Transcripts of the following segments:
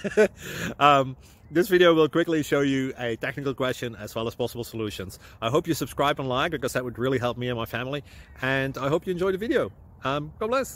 This video will quickly show you a technical question as well as possible solutions. I hope you subscribe and like, because that would really help me and my family. And I hope you enjoy the video. God bless.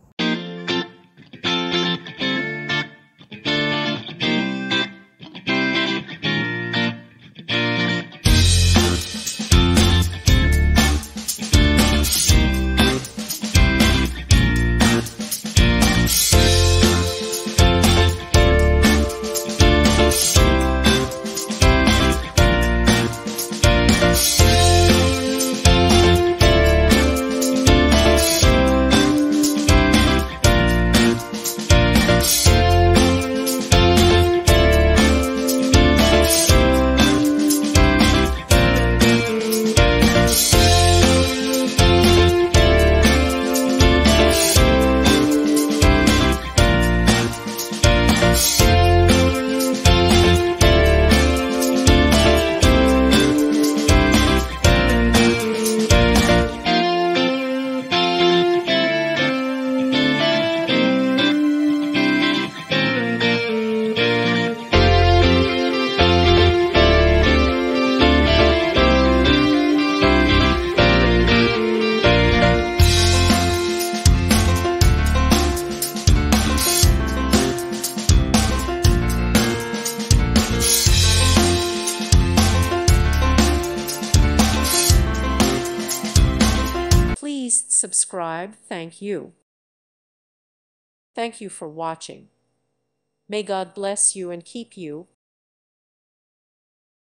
Please subscribe. Thank you. Thank you for watching. May God bless you and keep you.